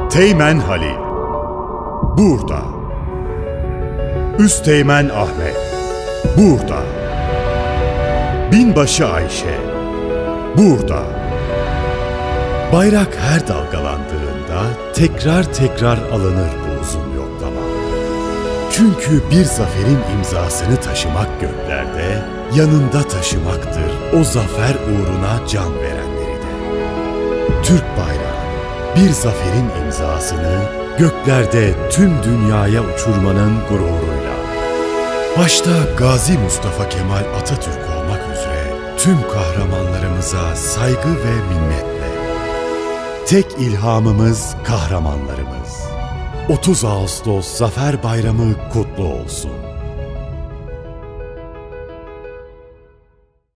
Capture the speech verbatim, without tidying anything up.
Teğmen Halil burada. Üsteğmen Ahmet burada. Binbaşı Ayşe burada. Bayrak her dalgalandığında tekrar tekrar alınır bu uzun yoklama. Çünkü bir zaferin imzasını taşımak göklerde, yanında taşımaktır o zafer uğruna can verenleri de. Türk bayrağı bir zaferin imzasını göklerde tüm dünyaya uçurmanın gururuyla. Başta Gazi Mustafa Kemal Atatürk olmak üzere tüm kahramanlarımıza saygı ve minnetle. Tek ilhamımız kahramanlarımız. otuz Ağustos Zafer Bayramı kutlu olsun.